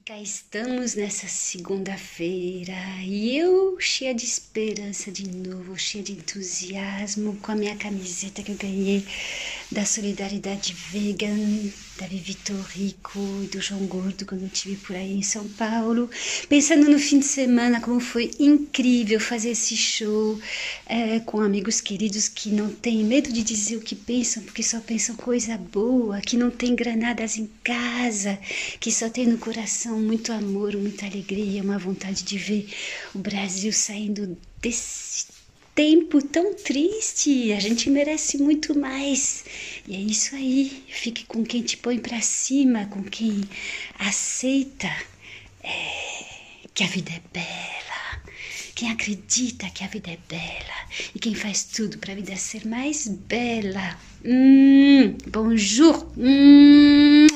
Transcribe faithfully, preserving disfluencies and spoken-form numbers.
Cá estamos nessa segunda-feira e eu cheia de esperança de novo, cheia de entusiasmo, com a minha camiseta que eu ganhei da Solidariedade Vegan, da Vivi Torrico e do João Gordo quando eu estive por aí em São Paulo, pensando no fim de semana como foi incrível fazer esse show é, com amigos queridos que não têm medo de dizer o que pensam, porque só pensam coisa boa, que não tem granadas em casa, que só tem no coração muito amor, muita alegria, uma vontade de ver o Brasil saindo desse tempo tão triste. A gente merece muito mais. E é isso aí. Fique com quem te põe pra cima, com quem aceita é, que a vida é bela. Quem acredita que a vida é bela e quem faz tudo para a vida ser mais bela. Hum, bonjour. Hum.